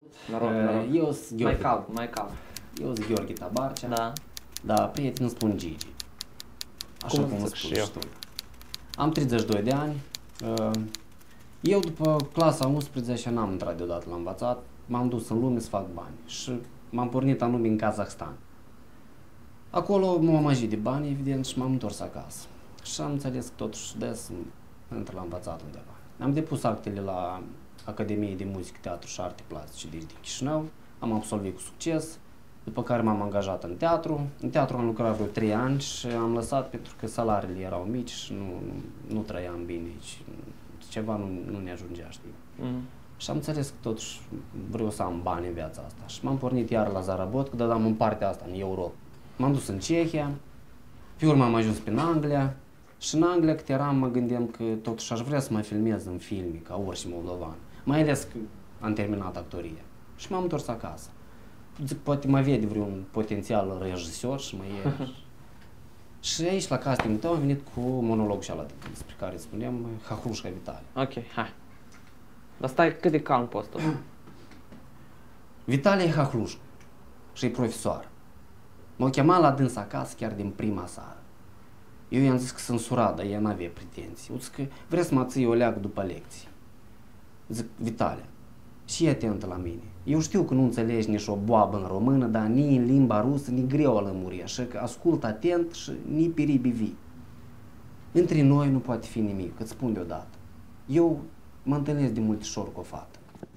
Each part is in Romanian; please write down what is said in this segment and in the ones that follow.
Eu sunt Gheorghe. Mai cald. Eu sunt Gheorghe Tabarcea. Da. Dar prietenii îmi spun Gigi. Așa cum îți spun și tu. Am 32 de ani. Eu după clasa 11 n-am intrat deodată la învățat. M-am dus în lume să fac bani și m-am pornit anume în Kazahstan. Acolo m-am amăjit de bani, evident, și m-am întors acasă. Și am înțeles că totuși des intră la învățat undeva. Am depus actele la Academie de Muzică, Teatru și Arte Plastice din Chișinău. Am absolvit cu succes, după care m-am angajat în teatru. În teatru am lucrat vreo 3 ani și am lăsat pentru că salariile erau mici și nu trăiam bine aici. Ceva nu ne ajungea, știi? Și am înțeles că totuși vreau să am bani în viața asta. Și m-am pornit iar la Zarabotcă, dar am în partea asta, în Europa. M-am dus în Cehia, pe urmă am ajuns în Anglia și în Anglia cât eram mă gândeam că totuși aș vrea să mă filmez în filme ca orice moldovan. Mai ales că am terminat actoria și m-am întors acasă. Poate mă vede vreun potențial regizor și mă iei. Și aici la castingul tău am venit cu monologul ăla despre care spuneam, Hahlușca Vitale. Ok, hai. Dar stai cât de calm poți tot. Vitale e Hahlușca și e profesor. M-au chemat la dânsa acasă chiar din prima seară. Eu i-am zis că sunt surat, dar ea n-avea pretenții. Eu zic că vrei să mă ții o leagă după lecții. Zic, Vitale, și atentă la mine. Eu știu că nu înțelegi nici o boabă în română, dar nici în limba rusă, nici greu a lămuri, așa că ascult atent și nici piribi vii. Între noi nu poate fi nimic, că-ți spun deodată. Eu mă întâlnesc de multe ori cu o fată.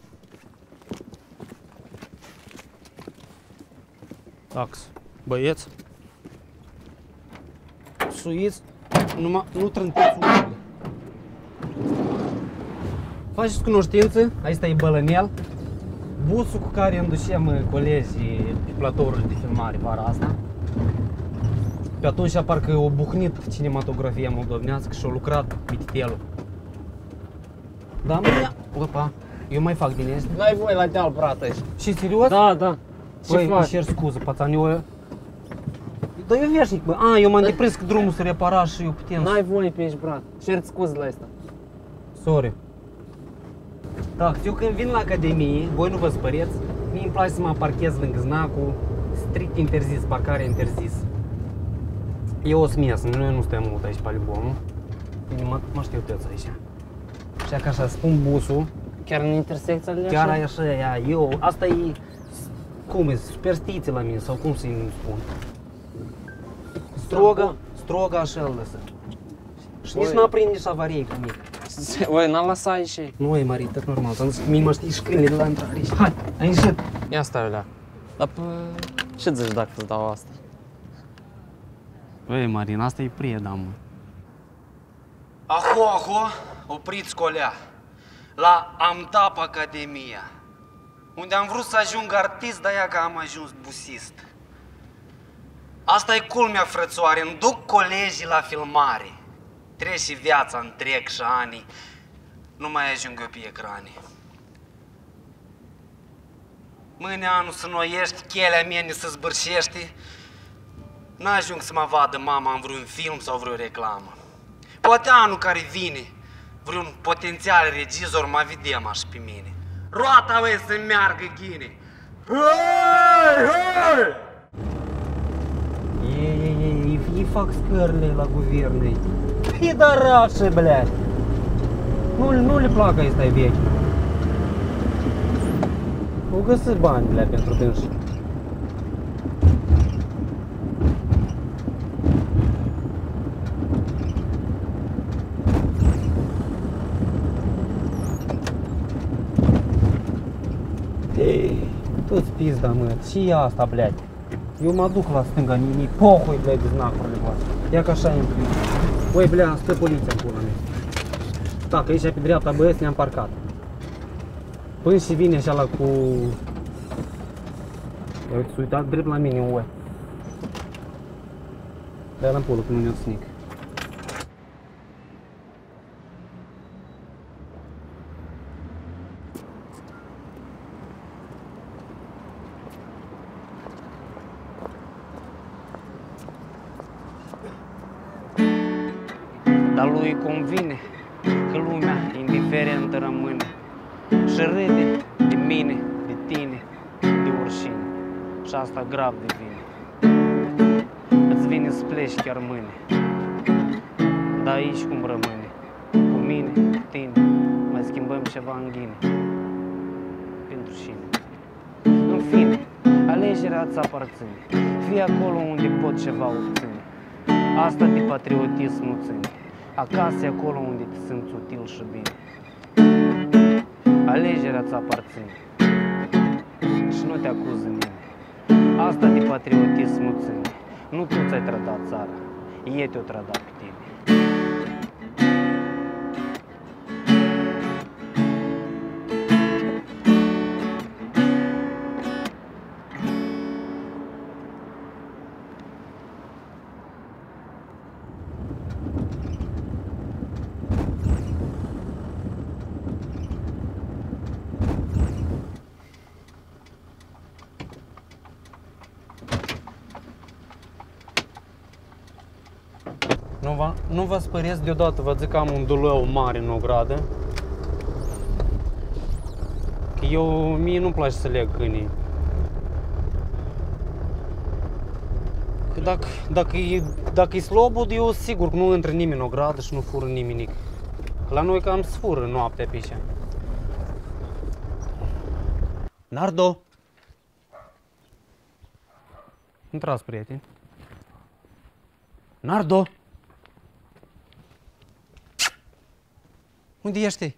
Tax, băieți, suiți, nu trântiți ușile. Faceți cunoștință, aici e Bălănel, busul cu care îmi ducem colegii pe platourile de filmare vara asta. Pe atunci parcă o bucnit cinematografia moldovenească și a lucrat mititelul. Da, opa, eu mai fac din este. N-ai voie la deal, brată. Și serios? Da, da. Băi, îmi cer scuză, pațan, eu... Dar eu veșnic, bă. Eu m-am deprins că drumul se repara și eu putem... N-ai voie pe aici, brat. Cer scuze la asta. Sorry. Da, eu când vin la Academie, voi nu vă spăreți, mie îmi place să mă parchez lângă znacul, strict interzis, parcare interzis. Eu o să ies, noi nu stăm mult aici pe albumul. Mă știu toți aici. Și ca așa, spun busul. Chiar în intersecția de chiar așa, eu, asta e, cum e, superstiție la mine, sau cum să-i spun. Stroga așa îl lăsă. Și nici n-a prins nici avarie cu nimic. Oi, n-am lăsat aici. Nu e, Marie, tot normal, ți-am zis că mie mă știi și câinele de la intrare aici. Hai, ai ieșit. Ia stai, Olea. Dar ce zici dacă îți dau asta? Băi, Marin, asta e prieda, mă. Aho, opriți colea, la Amtap Academia, unde am vrut să ajung artist, dar ia că am ajuns busist. Asta e culmea, frățoare, îmi duc colegii la filmare. Trece viața întreg și ani, nu mai ajung eu pe ecrane. Mâine anul să noiești, chelea mea să zbârșește, n-ajung să mă vadă mama în vreun film sau vreo reclamă. Poate anul care vine, vreun potențial regizor mă vedem așa pe mine. Roata lui să meargă ghine. Ei fac scările la guverne. Pidarașe, blea! Nu le plac ăsta-i vechi. O găsesc bani, blea, pentru dânsi. Tu-ți pizda, mă, și asta, blядь. Eu mă duc la stânga, ni pohoi, blядь, de znacurile voastre. Ia că așa intru. Băi, blea, stă poliția în pula mea. Da, că aici pe dreapta, băieți, ne-am parcat. Până și vine așa la cu... Ia uite, s-a uitat drept la mine, ue. Dă-i-l în pulă, că nu ne-o snic. Dar lui convine că lumea indiferentă rămâne și râde de mine, de tine. și asta grav de vine. Îți vine să pleci chiar mâine. Dar aici cum rămâne? Cu mine, cu tine, mai schimbăm ceva în ghine. Pentru cine? În fine, alegerea îți aparține. Fii acolo unde pot ceva obține. Asta de patriotism nu ține. Acasă e acolo unde te simți util și bine. Alegerea îți aparține. Și nu te acuză nimeni. Asta de patriotism nu ține. Nu tu ți-ai trădat țara, ei te-au trădat pe tine. Nu vă speriați deodată, vă zic că am un dulău mare în ogradă. Că mie nu-mi place să leg câinii. Că dacă e slobod, eu sigur că nu intră nimeni în ogradă și nu fură nimenic. La noi cam se fură noaptea pe aici. Nardo! Intrați, prieteni. Nardo! Unde ești?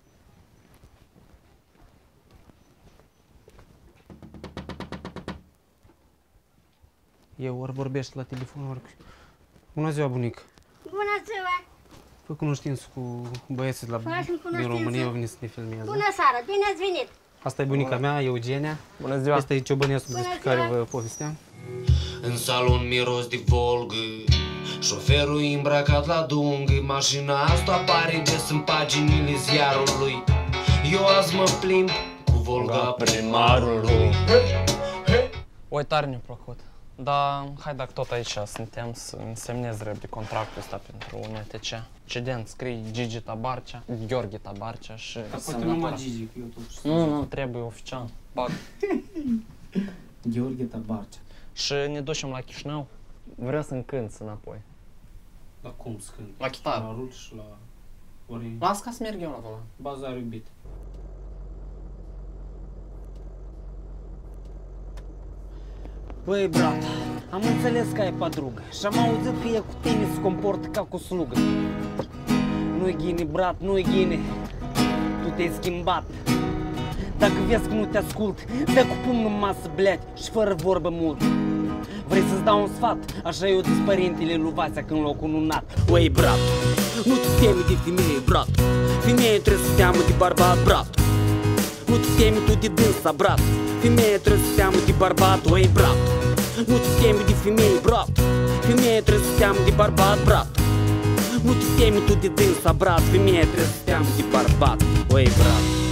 Eu ori vorbești la telefon, ori... Bună ziua, bunic! Bună ziua! Fă cunoștință cu băieții din România, au venit să ne filmează. Bună seara, bine ați venit! Asta e bunica mea, Eugenia. Bună ziua! Asta e ciobănesul despre care vă povesteam. În salon miros de Volgă, șoferul e îmbrăcat la dungă. Mașina asta apare des în paginile ziarului. Eu azi mă plimb cu Volga primarului. Oi, tare ne-a plăcut. Dar hai, dacă tot aici suntem, să însemnez repede contractul ăsta pentru UNTC. Cedent scrie Gigi Tabarcea, Gheorghe Tabarcea și... Poate numai Gigi, că eu totuși... Nu, trebuie oficial. Bag. Gheorghe Tabarcea. Și ne ducem la Chișinău. Vreau să-mi cânți înapoi. La cum să cânt? La chitară. La rul și la... Ori... Las ca să merg eu la volan. Bazar iubit. Băi, brat, am înțeles că ai padrugă și am auzit că e cu tine se comportă ca cu slugă. Nu-i ghine, brat, nu-i ghine, tu te-ai schimbat. Dacă vezi că nu te ascult, dă cu pumnul în masă, bleat, și fără vorbă mult. Vrei să-ți dau un sfat? Așa eu zis părintele lui Vasea când l-au cununat. Băi, brat, nu te temi de femeie, brat. Femeie trebuie să teamă de bărbat, brat. Nu te temi tu de dânsa, brat. Femeie trebuie să teamă de bărbat, oi, brat. Nu te temi de femeie, brat. Femeie trebuie să teamă de bărbat, brat. Nu te temi tu de dânsa, brat. Femeie trebuie să teamă de bărbat, oi, brat.